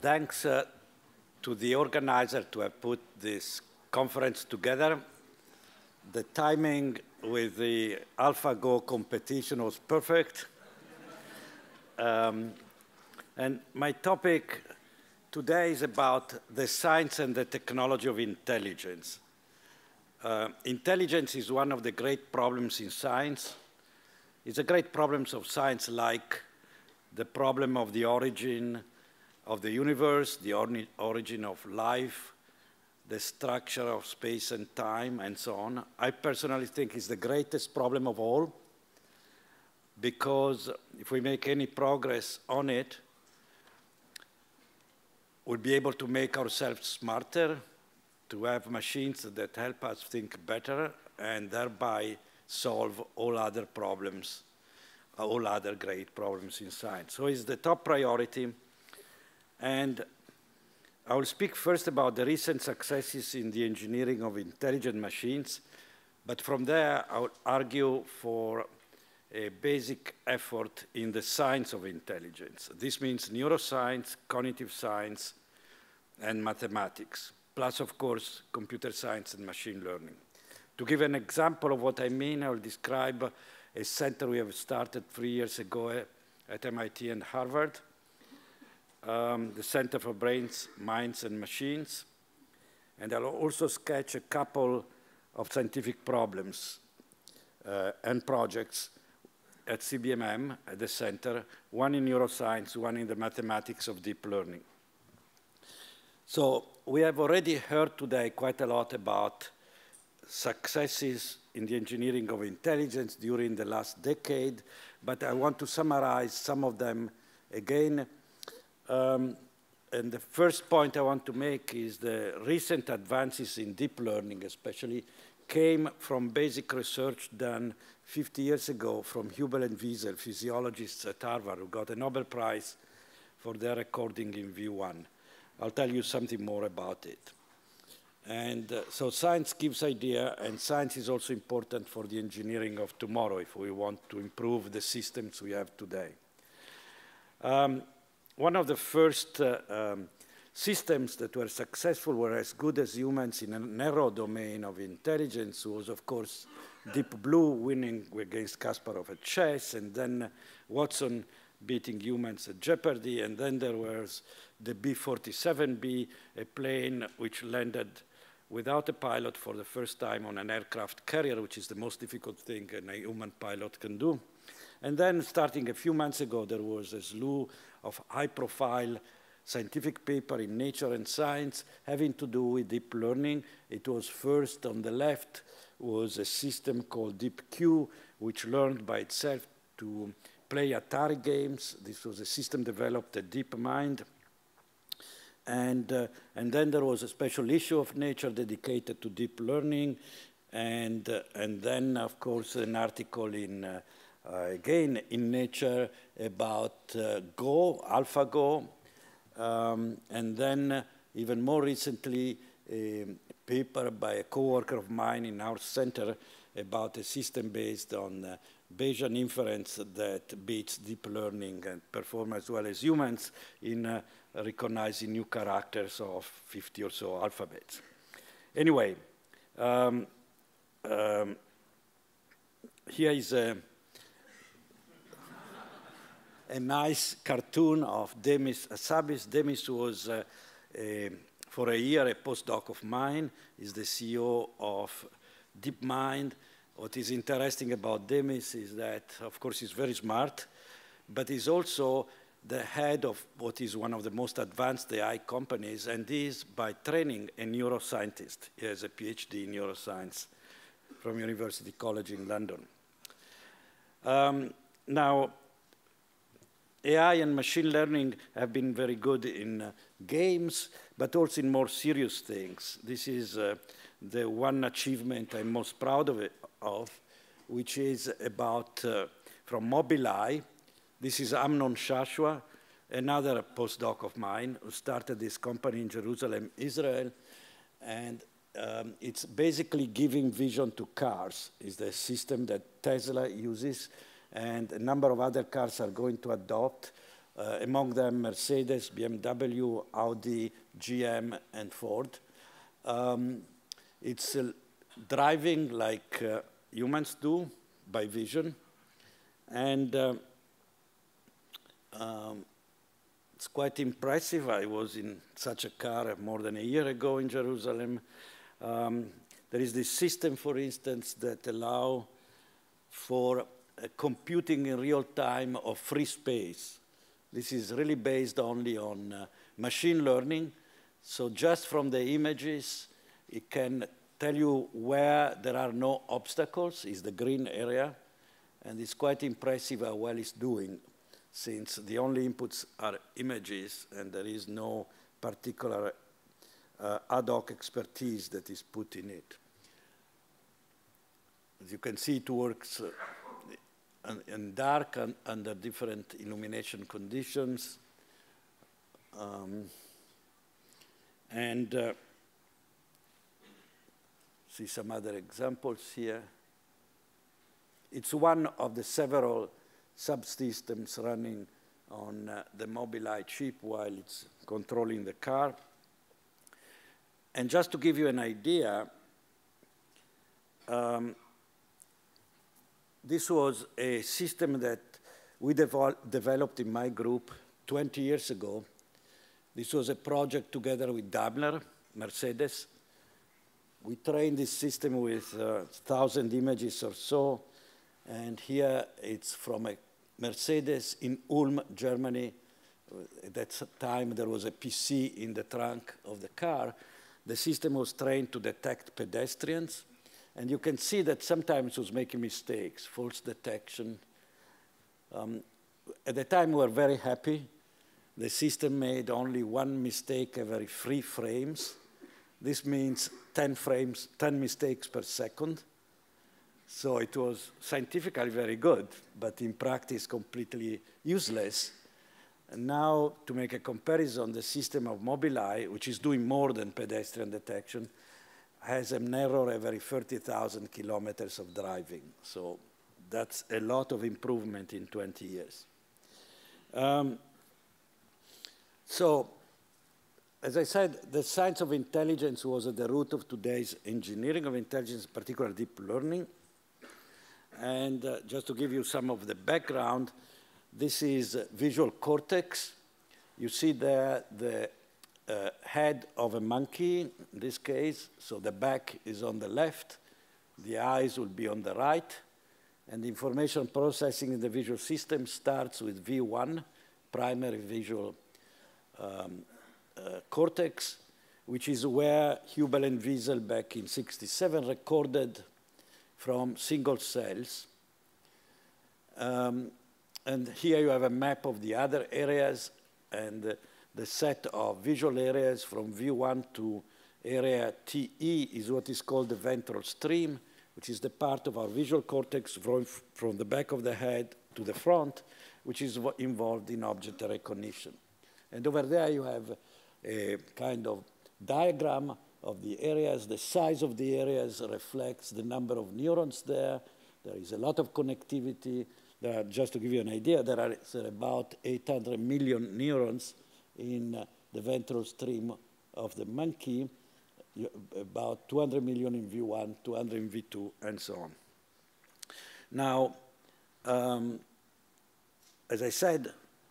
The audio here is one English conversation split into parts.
Thanks to the organizer to have put this conference together. The timing with the AlphaGo competition was perfect. And my topic today is about the science and the technology of intelligence. Intelligence is one of the great problems in science. It's a great problem of science, like the problem of the origin of the universe, the origin of life, the structure of space and time, and so on. I personally think it's the greatest problem of all, because if we make any progress on it, we'll be able to make ourselves smarter, to have machines that help us think better, and thereby solve all other problems, all other great problems in science. So it's the top priority. And I will speak first about the recent successes in the engineering of intelligent machines, but from there I will argue for a basic effort in the science of intelligence. This means neuroscience, cognitive science, and mathematics, plus, of course, computer science and machine learning. To give an example of what I mean, I will describe a center we have started 3 years ago at MIT and Harvard, the Center for Brains, Minds, and Machines. And I'll also sketch a couple of scientific problems and projects at CBMM, at the center, one in neuroscience, one in the mathematics of deep learning. So we have already heard today quite a lot about successes in the engineering of intelligence during the last decade, but I want to summarize some of them again. And the first point I want to make is the recent advances in deep learning, especially, came from basic research done 50 years ago from Hubel and Wiesel, physiologists at Harvard, who got a Nobel Prize for their recording in V1. I'll tell you something more about it. And so science gives idea, and science is also important for the engineering of tomorrow if we want to improve the systems we have today. One of the first systems that were successful, were as good as humans in a narrow domain of intelligence, was, of course, Deep Blue winning against Kasparov at chess, and then Watson beating humans at Jeopardy, and then there was the B-47B, a plane which landed without a pilot for the first time on an aircraft carrier, which is the most difficult thing a human pilot can do. And then, starting a few months ago, there was a slew of high-profile scientific paper in Nature and Science having to do with deep learning. It was first on the left was a system called DeepQ, which learned by itself to play Atari games. This was a system developed at DeepMind. And then there was a special issue of Nature dedicated to deep learning. And then, of course, an article in, again, in Nature about Go, AlphaGo. And then, even more recently, a paper by a coworker of mine in our center about a system based on Bayesian inference that beats deep learning and performs as well as humans in recognizing new characters of 50 or so alphabets. Anyway, here is a nice cartoon of Demis Hassabis. Demis was, for a year, a postdoc of mine. He's the CEO of DeepMind. What is interesting about Demis is that, of course, he's very smart, but he's also the head of what is one of the most advanced AI companies, and is, by training, a neuroscientist. He has a PhD in neuroscience from University College in London. Now, AI and machine learning have been very good in games, but also in more serious things. This is the one achievement I'm most proud of, which is about, from Mobileye. This is Amnon Shashua, another postdoc of mine, who started this company in Jerusalem, Israel. And it's basically giving vision to cars. It's the system that Tesla uses, and a number of other cars are going to adopt among them Mercedes, BMW, Audi, GM, and Ford. It's driving like humans do, by vision. And it's quite impressive. I was in such a car more than a year ago in Jerusalem. There is this system, for instance, that allow for computing in real time of free space. This is really based only on machine learning. So just from the images, it can tell you where there are no obstacles, is the green area. And it's quite impressive how well it's doing, since the only inputs are images and there is no particular ad hoc expertise that is put in it. As you can see, it works in dark and under different illumination conditions. See some other examples here. It's one of the several subsystems running on the Mobileye chip while it's controlling the car. And just to give you an idea, this was a system that we developed in my group 20 years ago. This was a project together with Daimler, Mercedes. We trained this system with 1,000 images or so. And here it's from a Mercedes in Ulm, Germany. At that time, there was a PC in the trunk of the car. The system was trained to detect pedestrians. And you can see that sometimes it was making mistakes, false detection. At the time, we were very happy. The system made only one mistake every 3 frames. This means 10 mistakes per second. So it was scientifically very good, but in practice completely useless. And now, to make a comparison, the system of Mobileye, which is doing more than pedestrian detection, has an error every 30,000 kilometers of driving. So that's a lot of improvement in 20 years. So, as I said, the science of intelligence was at the root of today's engineering of intelligence, particularly deep learning. And just to give you some of the background, this is visual cortex. You see there the head of a monkey, in this case. So the back is on the left. The eyes will be on the right. And the information processing in the visual system starts with V1, primary visual cortex, which is where Hubel and Wiesel back in '67 recorded from single cells. And here you have a map of the other areas and the set of visual areas from V1 to area TE is what is called the ventral stream, which is the part of our visual cortex from the back of the head to the front, which is involved in object recognition. And over there you have a kind of diagram of the areas. The size of the areas reflects the number of neurons there. There is a lot of connectivity. There are, just to give you an idea, there are about 800 million neurons in the ventral stream of the monkey, about 200 million in V1, 200 in V2, and so on. Now, as I said,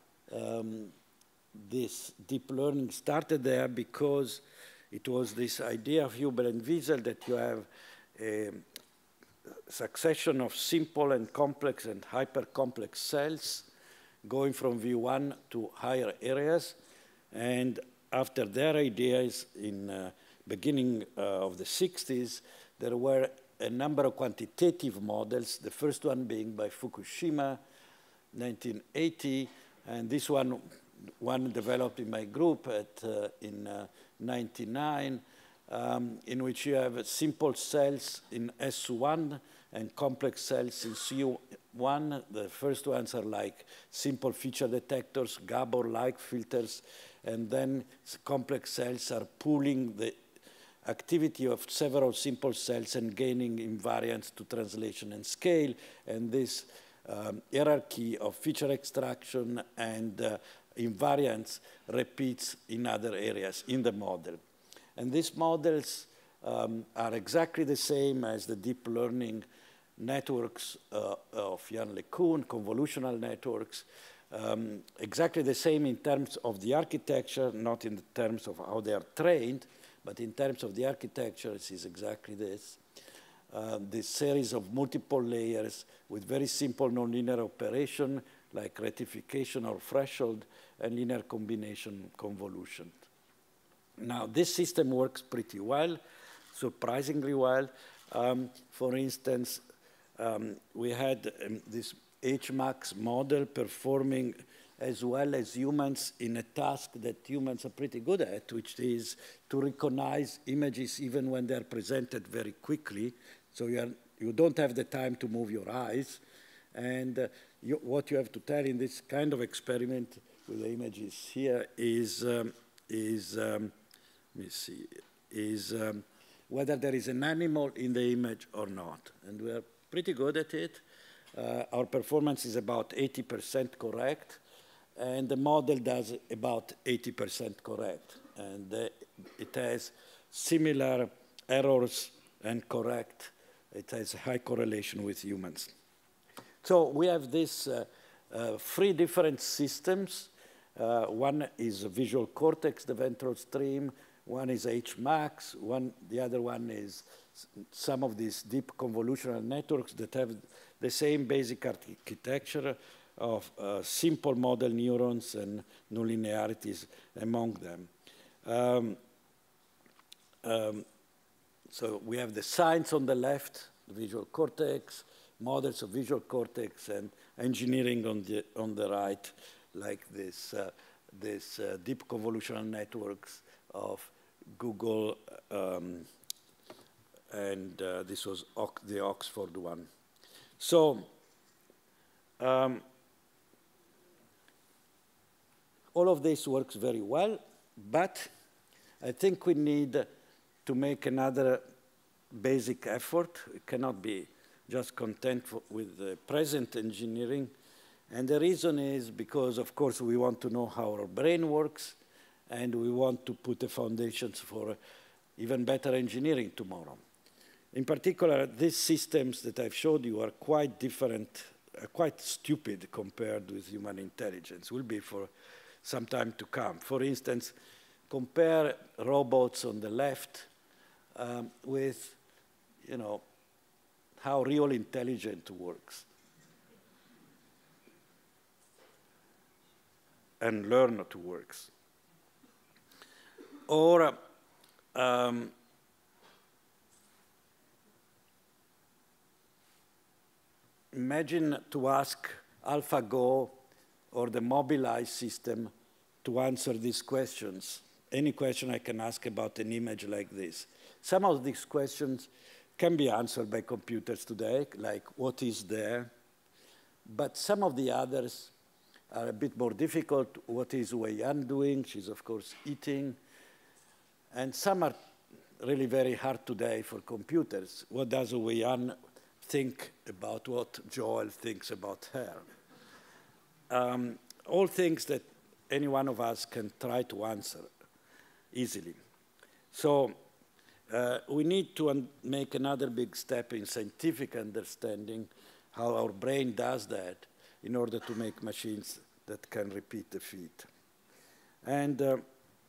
this deep learning started there because it was this idea of Hubel and Wiesel that you have a succession of simple and complex and hyper-complex cells going from V1 to higher areas. And after their ideas in beginning of the 60s, there were a number of quantitative models, the first one being by Fukushima, 1980, and this one developed in my group in 99, in which you have simple cells in S1 and complex cells in C1. The first ones are like simple feature detectors, Gabor-like filters, and then complex cells are pooling the activity of several simple cells and gaining invariance to translation and scale, and this hierarchy of feature extraction and invariance repeats in other areas in the model. And these models are exactly the same as the deep learning networks of Yann LeCun, convolutional networks, exactly the same in terms of the architecture, not in terms of how they are trained, but in terms of the architecture, it is exactly this. This series of multiple layers with very simple nonlinear operation like rectification or threshold and linear combination convolution. Now, this system works pretty well, surprisingly well. For instance, we had this HMAX model performing as well as humans in a task that humans are pretty good at, which is to recognize images even when they're presented very quickly. So you don't have the time to move your eyes. And what you have to tell in this kind of experiment with the images here is whether there is an animal in the image or not. And we're pretty good at it. Our performance is about 80% correct, and the model does about 80% correct. And it has similar errors and correct. It has a high correlation with humans. So we have these 3 different systems. One is visual cortex, the ventral stream. One is HMAX. The other one is some of these deep convolutional networks that have the same basic architecture of simple model neurons and nonlinearities among them. So we have the science on the left, the visual cortex, models of visual cortex, and engineering on the right, like this deep convolutional networks of Google, and this was the Oxford one. So all of this works very well, but I think we need to make another basic effort. We cannot be just content with the present engineering. And the reason is because, of course, we want to know how our brain works, and we want to put the foundations for even better engineering tomorrow. In particular, these systems that I've showed you are quite different, quite stupid compared with human intelligence, will be for some time to come. For instance, compare robots on the left with, how real intelligence works and learn to works. Or imagine to ask AlphaGo or the Mobileye system to answer these questions. Any question I can ask about an image like this. Some of these questions can be answered by computers today, like what is there? But some of the others are a bit more difficult. What is Wei-Yan doing? She's, of course, eating. And some are really very hard today for computers. What does Wei-Yan think about what Joel thinks about her? All things that any one of us can try to answer easily. So we need to make another big step in scientific understanding how our brain does that in order to make machines that can repeat the feat. And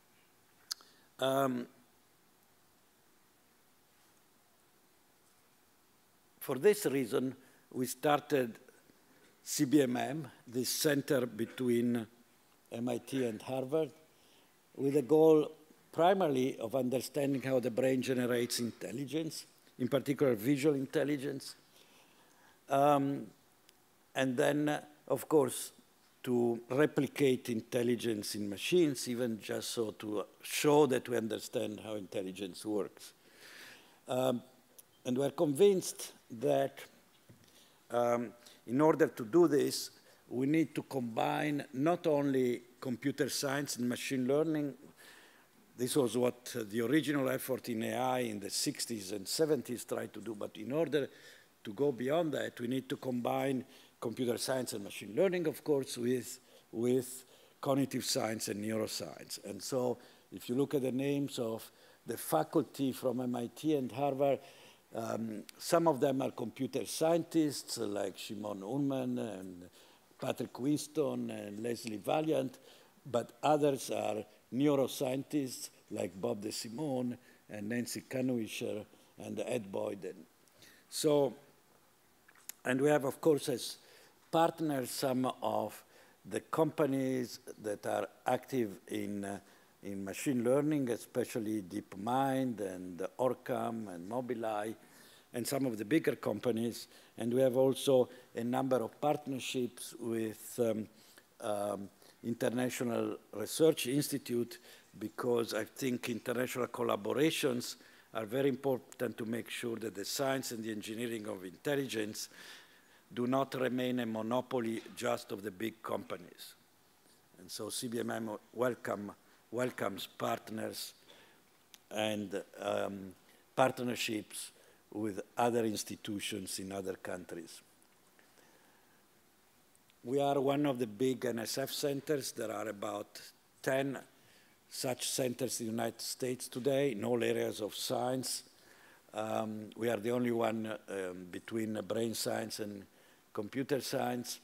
for this reason, we started CBMM, this center between MIT and Harvard, with the goal primarily of understanding how the brain generates intelligence, in particular visual intelligence, and then, of course, to replicate intelligence in machines, even just so to show that we understand how intelligence works. And we're convinced that in order to do this, we need to combine not only computer science and machine learning. This was what the original effort in AI in the 60s and 70s tried to do, but in order to go beyond that, we need to combine computer science and machine learning, of course, with cognitive science and neuroscience. And so if you look at the names of the faculty from MIT and Harvard, some of them are computer scientists like Shimon Ullman and Patrick Whiston and Leslie Valiant, but others are neuroscientists like Bob DeSimone and Nancy Kanwisher and Ed Boyden. So, and we have, of course, as partners some of the companies that are active in machine learning, especially DeepMind and Orcam and Mobileye, and some of the bigger companies. And we have also a number of partnerships with International Research Institute, because I think international collaborations are very important to make sure that the science and the engineering of intelligence do not remain a monopoly just of the big companies. And so CBMM welcomes partners and partnerships with other institutions in other countries. We are one of the big NSF centers. There are about 10 such centers in the United States today in all areas of science. We are the only one between brain science and computer science.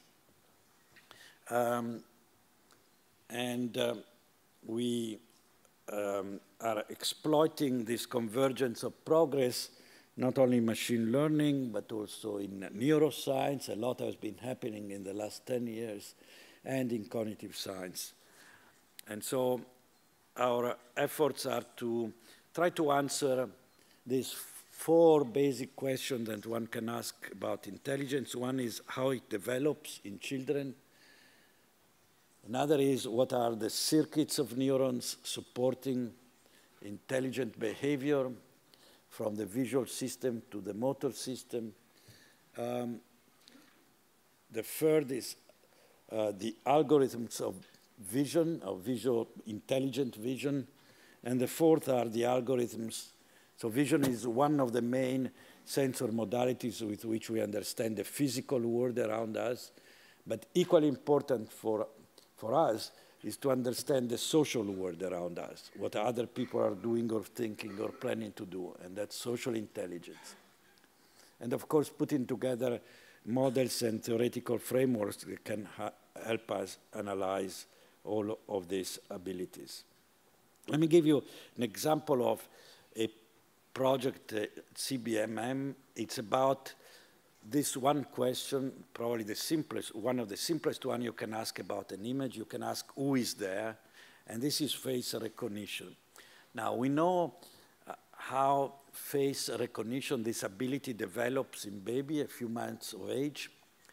We are exploiting this convergence of progress, not only in machine learning, but also in neuroscience. A lot has been happening in the last 10 years, and in cognitive science. And so our efforts are to try to answer these 4 basic questions that one can ask about intelligence. One is how it develops in children. Another is what are the circuits of neurons supporting intelligent behavior, from the visual system to the motor system. The third is the algorithms of vision, of visual intelligent vision. And the fourth are the algorithms. So vision is one of the main sensor modalities with which we understand the physical world around us. But equally important for us is to understand the social world around us, what other people are doing or thinking or planning to do, and that's social intelligence. And of course, putting together models and theoretical frameworks that can help us analyze all of these abilities. Let me give you an example of a project at CBMM. It's about this one question, probably the simplest, one of the simplest one you can ask about an image. You can ask who is there, and this is face recognition. Now, we know how face recognition, this ability develops in baby, a few months of age.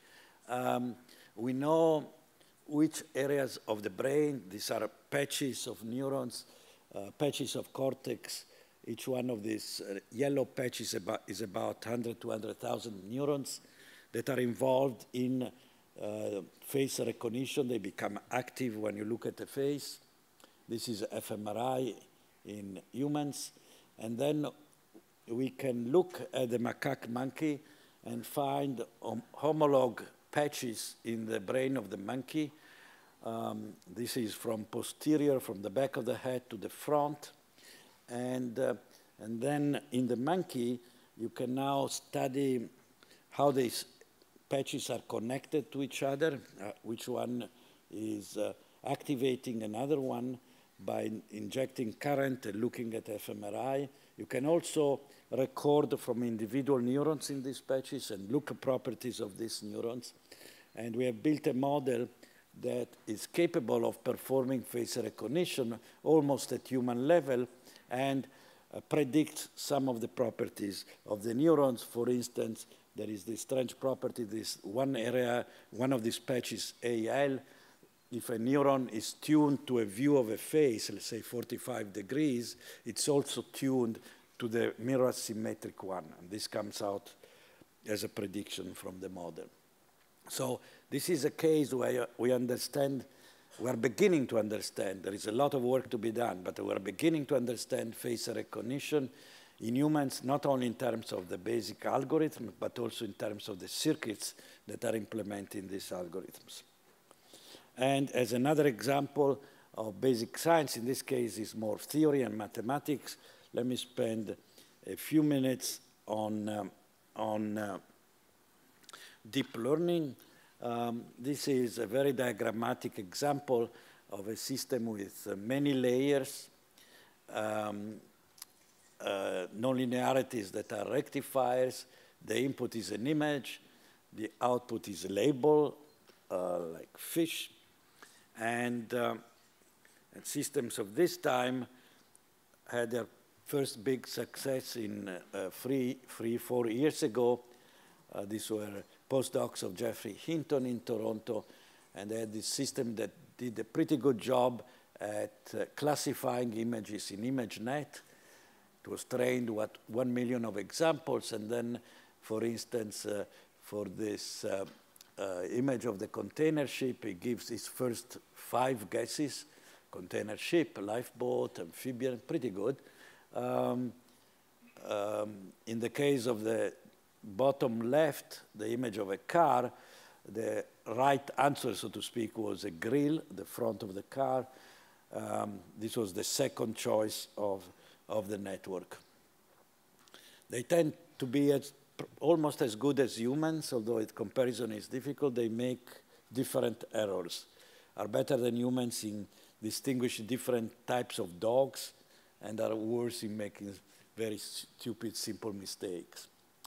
We know which areas of the brain, these are patches of neurons, patches of cortex. Each one of these yellow patches is about 100 to 200,000 neurons that are involved in face recognition. They become active when you look at the face. This is fMRI in humans. And then we can look at the macaque monkey and find homolog patches in the brain of the monkey. This is from posterior, from the back of the head to the front. And then in the monkey, you can now study how these patches are connected to each other, which one is activating another one by injecting current and looking at fMRI. You can also record from individual neurons in these patches and look at properties of these neurons. And we have built a model that is capable of performing face recognition almost at human level and predict some of the properties of the neurons. For instance, there is this strange property, this one area, one of these patches, AL. If a neuron is tuned to a view of a face, let's say 45 degrees, it's also tuned to the mirror symmetric one. And this comes out as a prediction from the model. So this is a case where we understand, we are beginning to understand, there is a lot of work to be done, but we are beginning to understand face recognition in humans, not only in terms of the basic algorithm, but also in terms of the circuits that are implementing these algorithms. And as another example of basic science, in this case is more theory and mathematics, let me spend a few minutes on deep learning. This is a very diagrammatic example of a system with many layers, nonlinearities that are rectifiers. The input is an image, the output is a label, like fish, and systems of this time had their first big success in 4 years ago. These were postdocs of Geoffrey Hinton in Toronto, and they had this system that did a pretty good job at classifying images in ImageNet. It was trained, 1 million of examples, and then, for instance, for this image of the container ship, it gives its first 5 guesses: container ship, lifeboat, amphibian, pretty good. In the case of the bottom left, the image of a car, the right answer, so to speak, was a grille, the front of the car. This was the second choice of the network. They tend to be almost as good as humans, although comparison is difficult. They make different errors, are better than humans in distinguishing different types of dogs, and are worse in making very stupid, simple mistakes.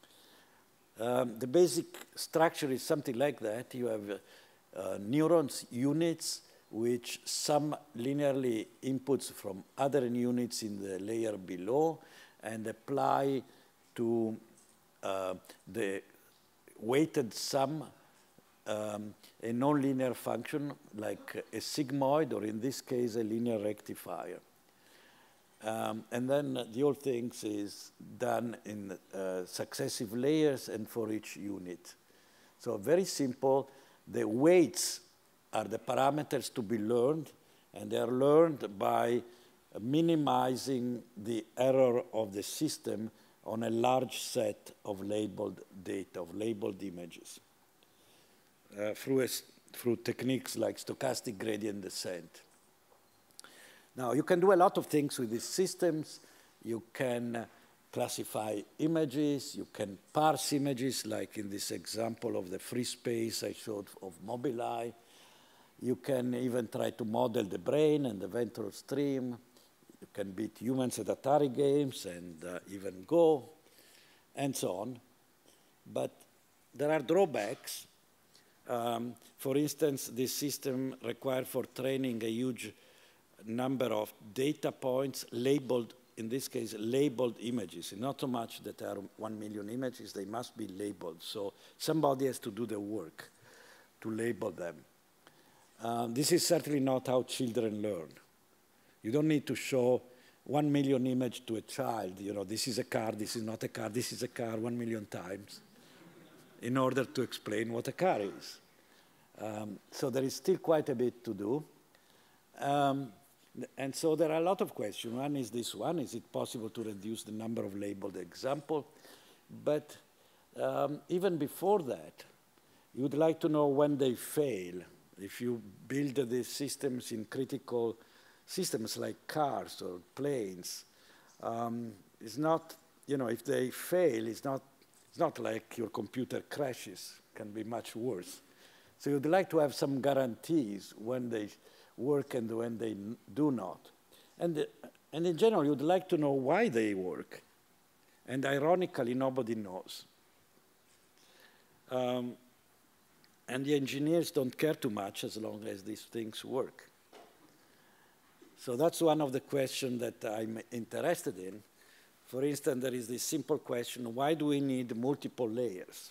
The basic structure is something like that. You have neurons units which sum linearly inputs from other units in the layer below and apply to the weighted sum a nonlinear function like a sigmoid, or in this case, a linear rectifier. And then the whole thing is done in successive layers and for each unit. So very simple. The weights are the parameters to be learned, and they are learned by minimizing the error of the system on a large set of labeled data, of labeled images, through techniques like stochastic gradient descent. Now, you can do a lot of things with these systems. You can classify images. You can parse images, like in this example of the free space I showed of Mobileye. You can even try to model the brain and the ventral stream. You can beat humans at Atari games and even Go, and so on. But there are drawbacks. For instance, this system required for training a huge number of data points labeled, in this case, labeled images. Not so much that there are 1 million images, they must be labeled. So somebody has to do the work to label them. This is certainly not how children learn. You don't need to show 1 million images to a child. You know, this is a car, this is not a car, this is a car 1 million times in order to explain what a car is. So there is still quite a bit to do. And so there are a lot of questions. One is this one: is it possible to reduce the number of labeled examples? But even before that, you would like to know when they fail. If you build these systems in critical systems like cars or planes, it's not, you know, if they fail, it's not like your computer crashes. It can be much worse. So you'd like to have some guarantees when they work and when they do not. And in general, you'd like to know why they work. And ironically, nobody knows. And the engineers don't care too much as long as these things work. So that's one of the questions that I'm interested in. For instance, there is this simple question: why do we need multiple layers?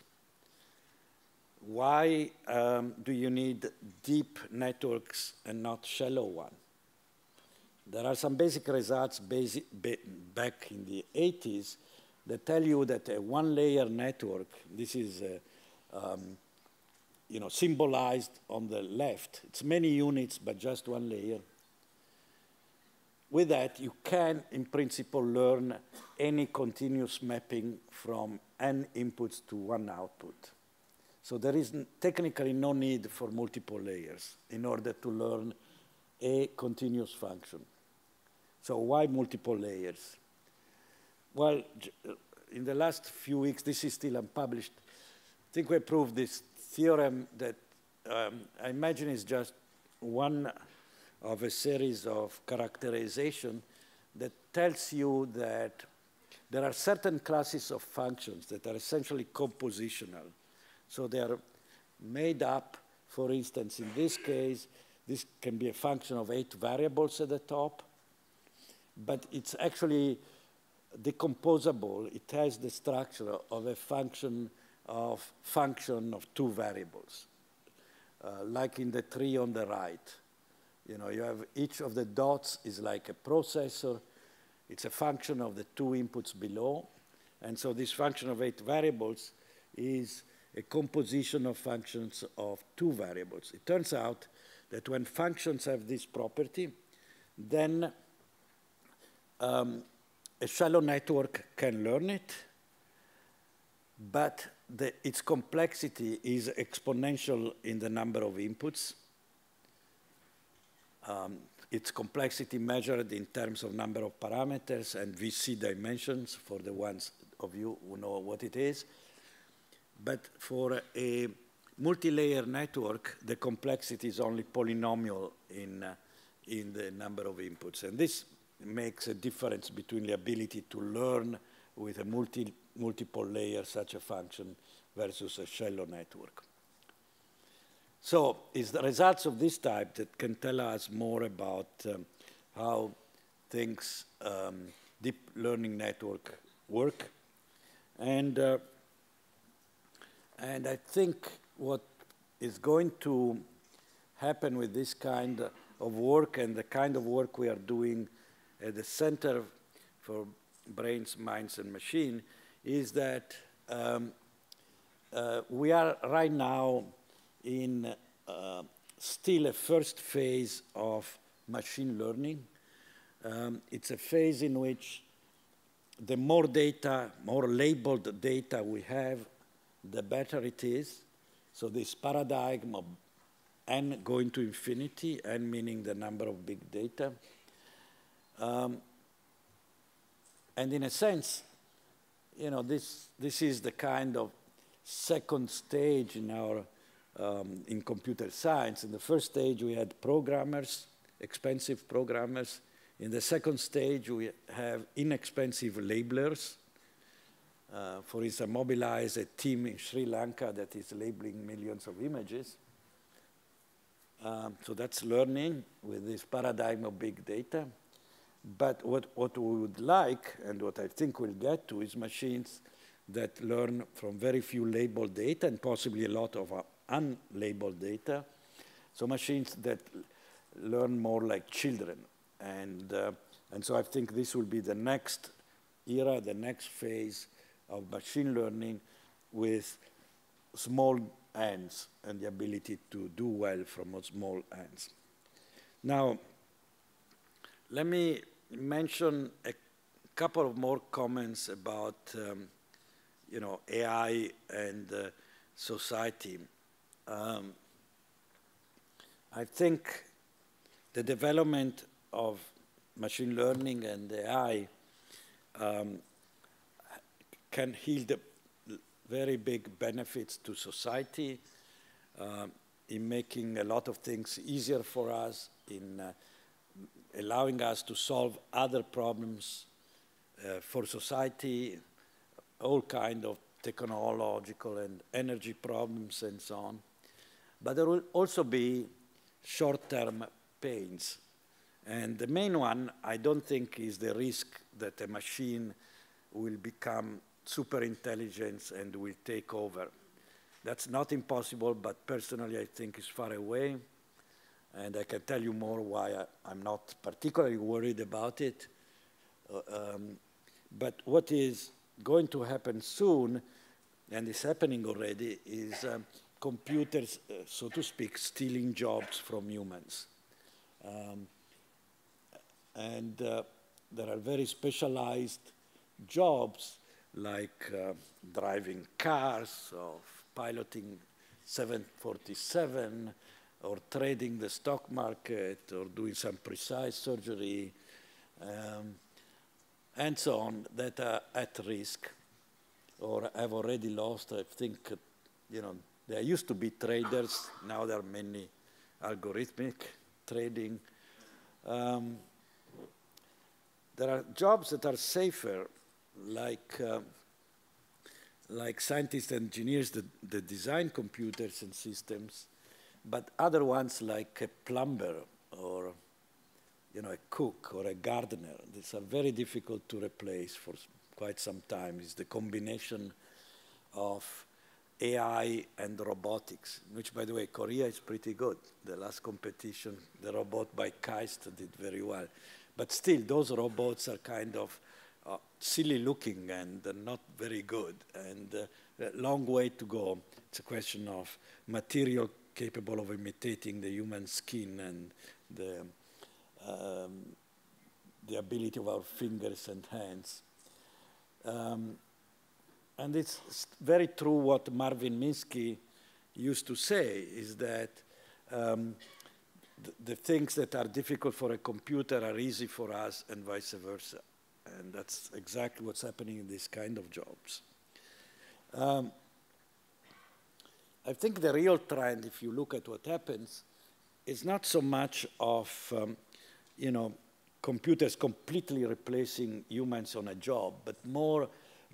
Why do you need deep networks and not shallow ones? There are some basic results back in the 80s that tell you that a one-layer network, this is you know, symbolized on the left. It's many units, but just one layer. With that, you can, in principle, learn any continuous mapping from n inputs to one output. So there is technically no need for multiple layers in order to learn a continuous function. So why multiple layers? Well, in the last few weeks, this is still unpublished. I think we proved this theorem that I imagine is just one of a series of characterization that tells you that there are certain classes of functions that are essentially compositional. So they are made up, for instance, in this case, this can be a function of 8 variables at the top, but it's actually decomposable. It has the structure of a function of 2 variables, like in the tree on the right. You know, you have each of the dots is like a processor. It's a function of the 2 inputs below. And so this function of 8 variables is a composition of functions of 2 variables. It turns out that when functions have this property, then a shallow network can learn it, but its complexity is exponential in the number of inputs. Its complexity measured in terms of number of parameters and VC dimensions for the ones of you who know what it is. But for a multi-layer network, the complexity is only polynomial in the number of inputs. And this makes a difference between the ability to learn with a multiple layer such a function versus a shallow network. So it's the results of this type that can tell us more about how things, deep learning network work. And I think what is going to happen with this kind of work and the kind of work we are doing at the Center for Brains, Minds, and Machine is that we are right now in still a first phase of machine learning. It's a phase in which the more data, more labeled data we have, the better it is. So this paradigm of n going to infinity, n meaning the number of big data. And in a sense, you know, this is the kind of second stage in our in computer science. In the first stage, we had programmers, expensive programmers. In the second stage, we have inexpensive labelers. For instance, Mobilize, a team in Sri Lanka that is labeling millions of images. So that's learning with this paradigm of big data. But what we would like, and what I think we'll get to, is machines that learn from very few labeled data and possibly a lot of unlabeled data. So machines that learn more like children. And so I think this will be the next era, the next phase of machine learning with small n's and the ability to do well from small n's. Now, let me mention a couple of more comments about you know, AI and society. I think the development of machine learning and AI can yield very big benefits to society in making a lot of things easier for us, in allowing us to solve other problems for society, all kind of technological and energy problems and so on. But there will also be short-term pains. And the main one, I don't think, is the risk that a machine will become super intelligent and will take over. That's not impossible, but personally I think it's far away. And I can tell you more why I'm not particularly worried about it. But what is going to happen soon, and is happening already, is computers, so to speak, stealing jobs from humans. There are very specialized jobs like driving cars or piloting 747, or trading the stock market, or doing some precise surgery, and so on, that are at risk or have already lost. I think, there used to be traders, now there are many algorithmic trading. There are jobs that are safer, like scientists and engineers that design computers and systems, but other ones like a plumber or a cook or a gardener. These are very difficult to replace for quite some time. It's the combination of AI and robotics, which, by the way, Korea is pretty good. The last competition, the robot by KAIST did very well. But still, those robots are kind of silly looking and not very good, and a long way to go. It's a question of material capable of imitating the human skin and the ability of our fingers and hands. And it's very true what Marvin Minsky used to say, is that the things that are difficult for a computer are easy for us and vice versa. And that's exactly what's happening in these kind of jobs. I think the real trend, if you look at what happens, is not so much of computers completely replacing humans on a job, but more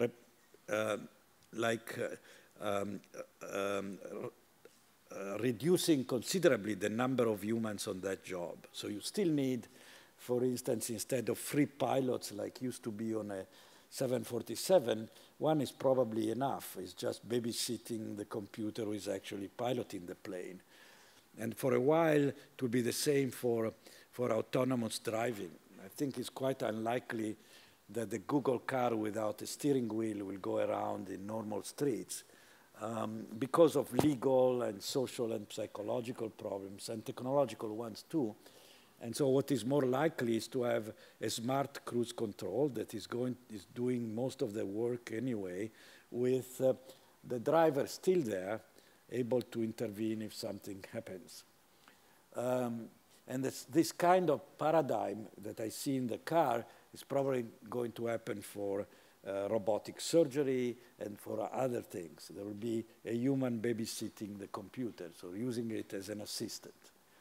reducing considerably the number of humans on that job. So you still need, for instance, instead of 3 pilots like used to be on a 747, one is probably enough. It's just babysitting the computer who is actually piloting the plane. And for a while, it will be the same for autonomous driving. I think it's quite unlikely that the Google car without a steering wheel will go around in normal streets because of legal and social and psychological problems, and technological ones too. And so what is more likely is to have a smart cruise control that is doing most of the work anyway, with the driver still there, able to intervene if something happens. And this kind of paradigm that I see in the car is probably going to happen for robotic surgery and for other things. There will be a human babysitting the computer, so using it as an assistant.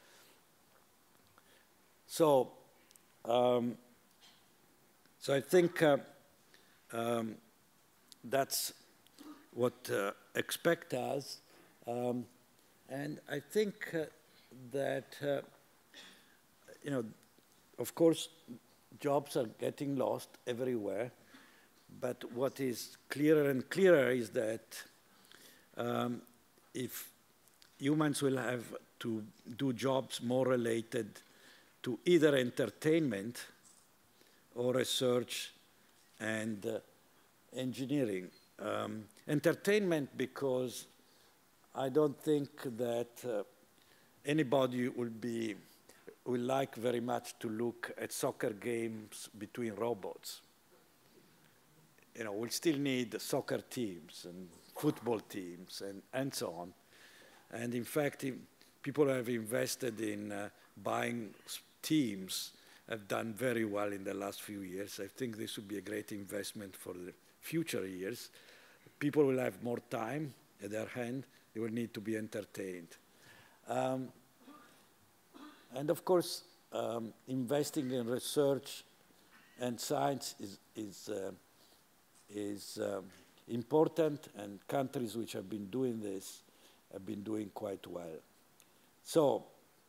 So, so I think that's what expect us. And I think that, of course, jobs are getting lost everywhere. But what is clearer and clearer is that if humans will have to do jobs more related to either entertainment or research and engineering. Entertainment, because I don't think that anybody will like very much to look at soccer games between robots. We'll still need soccer teams and football teams and so on. And in fact, people who have invested in buying teams have done very well in the last few years. I think this would be a great investment for the future years. People will have more time at their hand. They will need to be entertained. And of course, investing in research and science is important, and countries which have been doing this have been doing quite well. So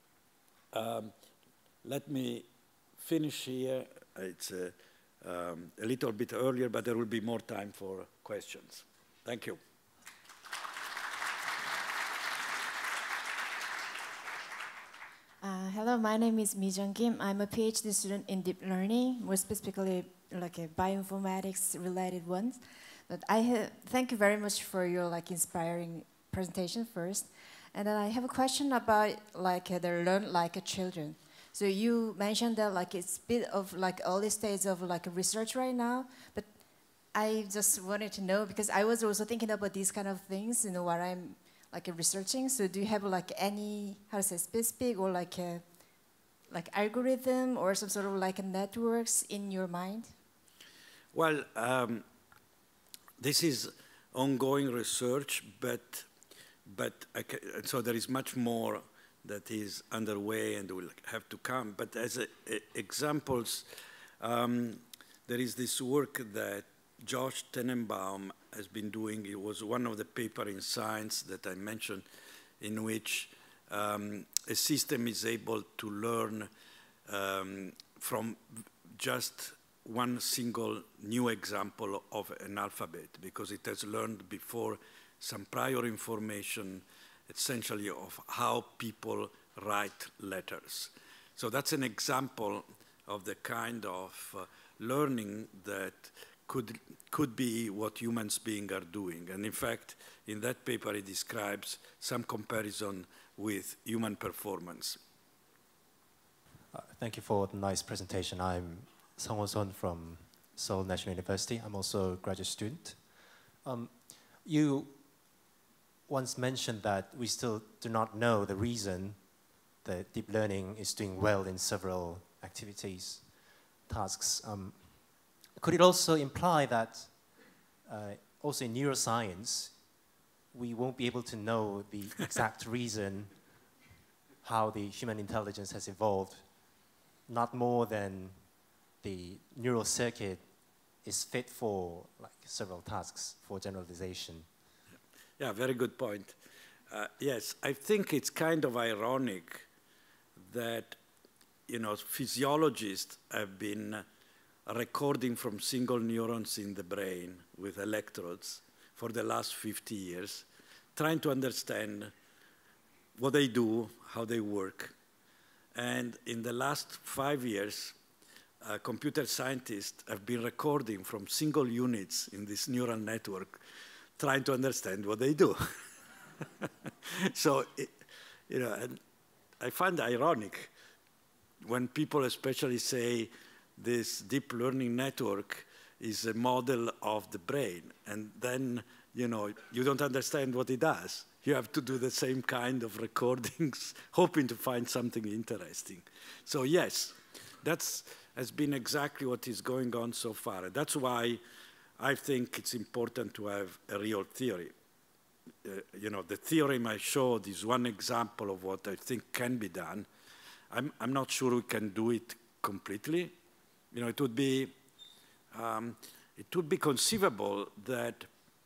let me finish here. It's a little bit earlier, but there will be more time for questions. Thank you. Hello, my name is Mi Jung Kim. I'm a PhD student in deep learning, more specifically like a bioinformatics related ones. But thank you very much for your inspiring presentation first. And then I have a question about the learn like children. So you mentioned that it's a bit of early stage of research right now, but I just wanted to know, because I was also thinking about these kind of things, what I'm like researching. So do you have like any, how to say, specific or like a algorithm or some sort of like networks in your mind? Well, this is ongoing research, so there is much more that is underway and will have to come. But as examples, there is this work that Josh Tenenbaum has been doing. It was one of the papers in Science that I mentioned, in which a system is able to learn from just one single new example of an alphabet, because it has learned before some prior information, essentially, of how people write letters. So that's an example of the kind of learning that could be what humans beings are doing. And in fact, in that paper, it describes some comparison with human performance. Thank you for the nice presentation. I'm Sung-Ho Son from Seoul National University. I'm also a graduate student. You once mentioned that we still do not know the reason that deep learning is doing well in several activities, tasks. Could it also imply that also in neuroscience, we won't be able to know the exact reason how the human intelligence has evolved, not more than the neural circuit is fit for like several tasks for generalization? Yeah, very good point. Yes, I think it's kind of ironic that, physiologists have been recording from single neurons in the brain with electrodes for the last 50 years, trying to understand what they do, how they work. And in the last 5 years, computer scientists have been recording from single units in this neural network, trying to understand what they do. So, and I find ironic when people especially say this deep learning network is a model of the brain, and then, you don't understand what it does. You have to do the same kind of recordings, hoping to find something interesting. So yes, that has been exactly what is going on so far. That's why I think it's important to have a real theory. The theorem I showed is one example of what I think can be done. I'm not sure we can do it completely. It would be conceivable that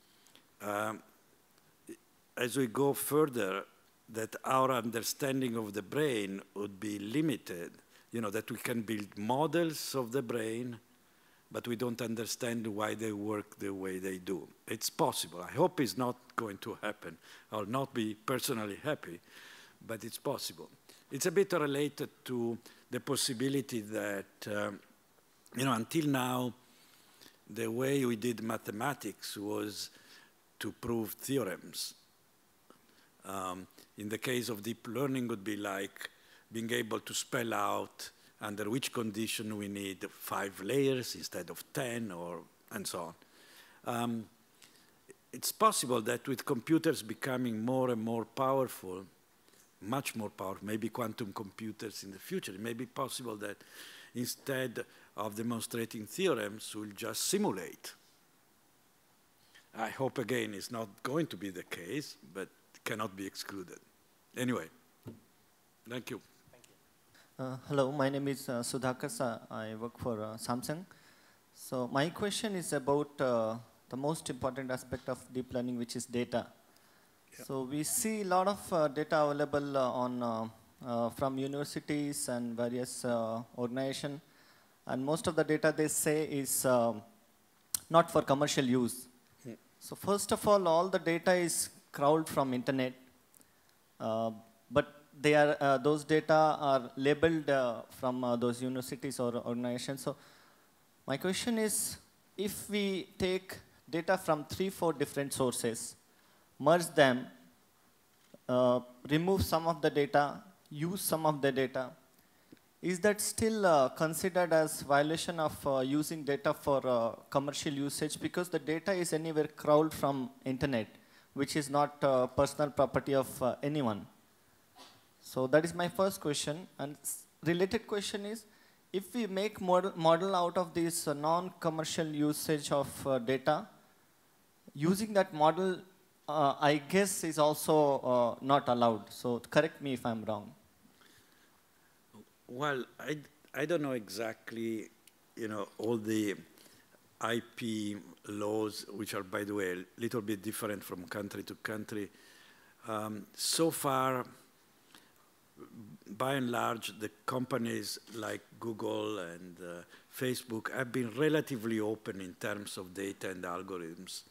as we go further, that our understanding of the brain would be limited. That we can build models of the brain, but we don't understand why they work the way they do. It's possible. I hope it's not going to happen. I'll not be personally happy, but it's possible. It's a bit related to the possibility that, until now, the way we did mathematics was to prove theorems. In the case of deep learning, it would be like being able to spell out under which condition we need 5 layers instead of 10, and so on. It's possible that with computers becoming more and more powerful, much more powerful, maybe quantum computers in the future, it may be possible that instead of demonstrating theorems, we'll just simulate. I hope, again, it's not going to be the case, but cannot be excluded. Anyway, thank you. Hello, my name is Sudhakar. I work for Samsung. So my question is about the most important aspect of deep learning, which is data. Yeah. So we see a lot of data available from universities and various organizations, and most of the data they say is not for commercial use. Yeah. So first of all the data is crawled from internet, but they are, those data are labeled from those universities or organizations. So my question is, if we take data from 3-4 different sources, merge them, remove some of the data, use some of the data, is that still considered as violation of using data for commercial usage? Because the data is anywhere crawled from internet. which is not personal property of anyone. So that is my first question. And related question is, if we make model out of this non-commercial usage of data, using that model, I guess, is also not allowed. So correct me if I'm wrong. Well, I don't know exactly, all the IP laws, which are, by the way, a little bit different from country to country. So far, by and large, the companies like Google and Facebook have been relatively open in terms of data and algorithms.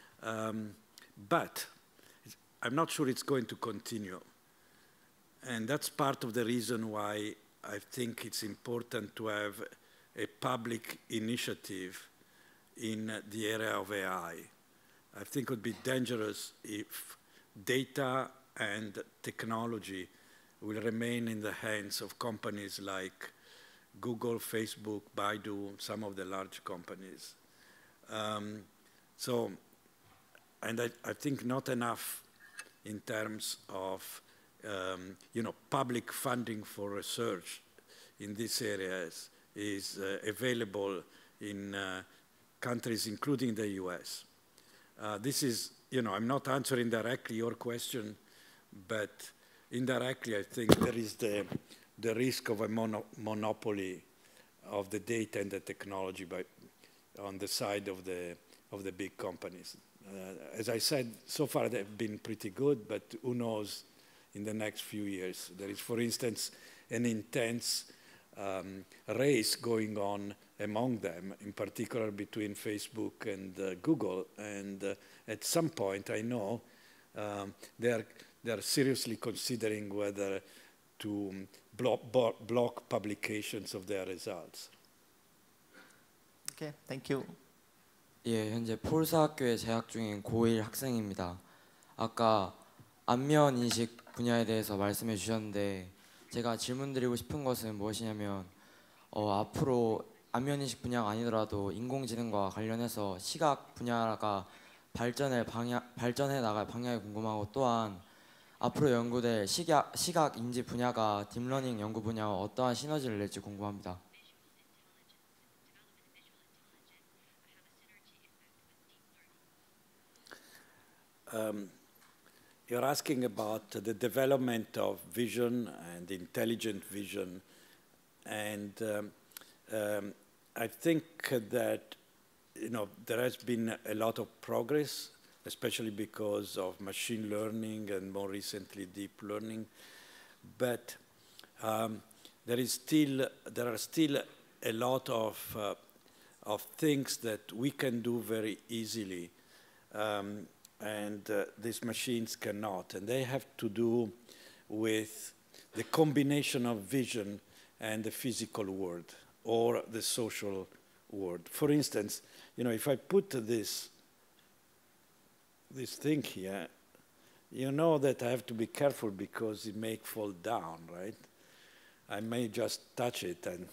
But I'm not sure it's going to continue. And that's part of the reason why I think it's important to have a public initiative in the area of AI. I think it would be dangerous if data and technology will remain in the hands of companies like Google, Facebook, Baidu, some of the large companies. And I think not enough in terms of public funding for research in these areas is available in countries, including the US. This is, I'm not answering directly your question, but indirectly, I think there is the risk of a monopoly of the data and the technology on the side of the big companies. As I said, so far they've been pretty good, but who knows in the next few years. There is, for instance, an intense race going on among them, in particular between Facebook and Google. And at some point, I know they are seriously considering whether to block publications of their results. Okay, thank you. 예, 현재 폴스학교에 재학 중인 고1 학생입니다. 아까 안면 인식 분야에 대해서 말씀해 주셨는데 제가 질문드리고 싶은 것은 무엇이냐면 앞으로 안면 인식 분야가 아니더라도 인공지능과 관련해서 시각 분야가 발전해 나갈 방향이 궁금하고 또한 앞으로 연구될 시각 인지 분야가 딥러닝 연구 분야와 어떠한 시너지를 낼지 궁금합니다. You're asking about the development of vision and intelligent vision, and I think that there has been a lot of progress, especially because of machine learning and more recently deep learning. But there are still a lot of things that we can do very easily. And these machines cannot. And they have to do with the combination of vision and the physical world or the social world. For instance, if I put this thing here, you know that I have to be careful because it may fall down, right? I may just touch it. And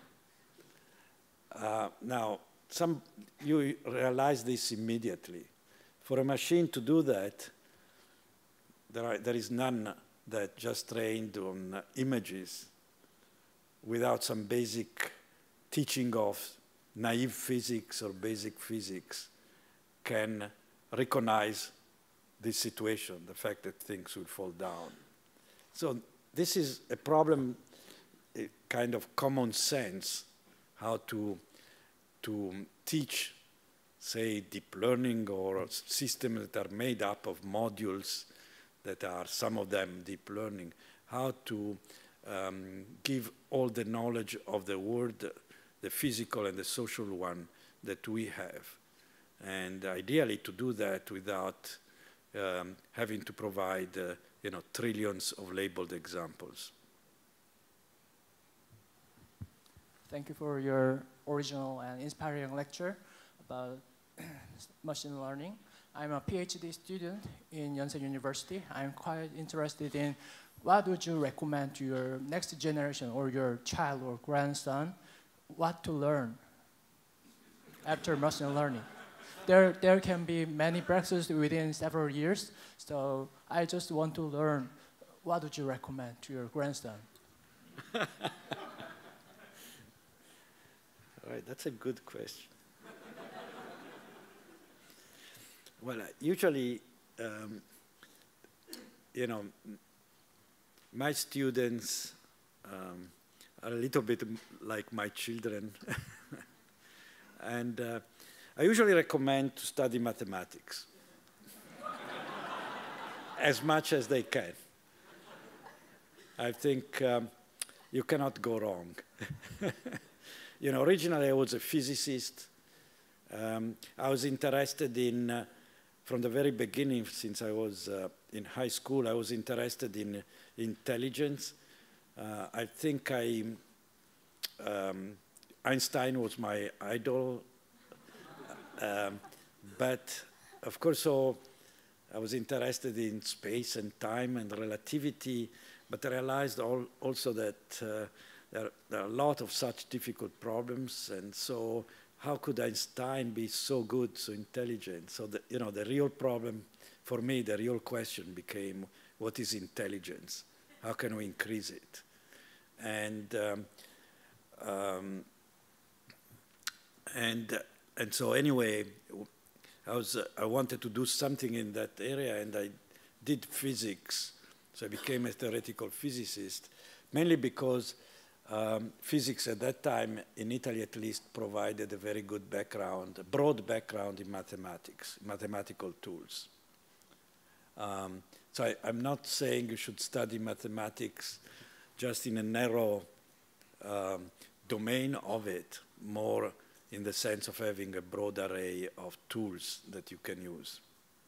now, you realize this immediately. For a machine to do that, there is none that just trained on images without some basic teaching of naive physics or basic physics can recognize this situation, the fact that things will fall down. So this is a problem, a kind of common sense, how to teach, say, deep learning or systems that are made up of modules that are, some of them, deep learning, how to give all the knowledge of the world, the physical and the social one that we have. And ideally to do that without having to provide trillions of labeled examples. Thank you for your original and inspiring lecture about machine learning. I'm a PhD student in Yonsei University. I'm quite interested in what would you recommend to your next generation or your child or grandson what to learn after machine learning. there can be many breakthroughs within several years. So I just want to learn. What would you recommend to your grandson? All right, that's a good question. Well, usually, you know, my students are a little bit like my children. And I usually recommend to study mathematics as much as they can. I think you cannot go wrong. You know, originally I was a physicist. I was interested in, from the very beginning, since I was in high school, I was interested in intelligence. I think Einstein was my idol. But of course, so I was interested in space and time and relativity. But I realized also that there are a lot of such difficult problems, and so how could Einstein be so good, so intelligent? So you know, the real problem for me, the real question became, what is intelligence? How can we increase it? And so anyway, I wanted to do something in that area, and I did physics. So I became a theoretical physicist, mainly because physics at that time, in Italy at least, provided a very good background, a broad background in mathematics, mathematical tools. So I'm not saying you should study mathematics just in a narrow domain of it, more in the sense of having a broad array of tools that you can use.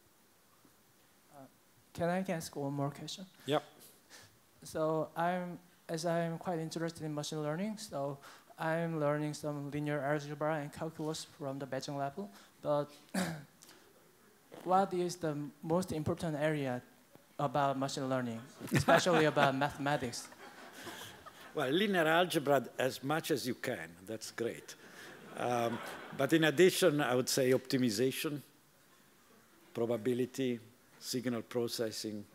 Can I ask one more question? Yeah. So as I'm quite interested in machine learning, so I'm learning some linear algebra and calculus from the Beijing level. But what is the most important area about machine learning, especially about mathematics? Well, linear algebra as much as you can. That's great. But in addition, I would say optimization, probability, signal processing.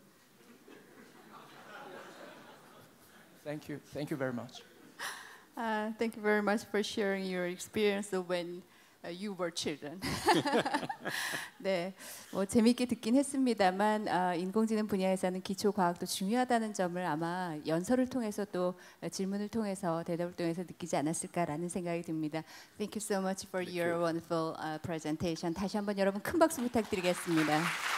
Thank you. Thank you very much. Thank you very much for sharing your experience when you were children. 네, 뭐 재미있게 듣긴 했습니다만 인공지능 분야에서는 기초 과학도 중요하다는 점을 아마 연설을 통해서 또 질문을 통해서 대답을 통해서 느끼지 않았을까라는 생각이 듭니다. Thank you so much for your wonderful presentation. 다시 한번 여러분 큰 박수 부탁드리겠습니다.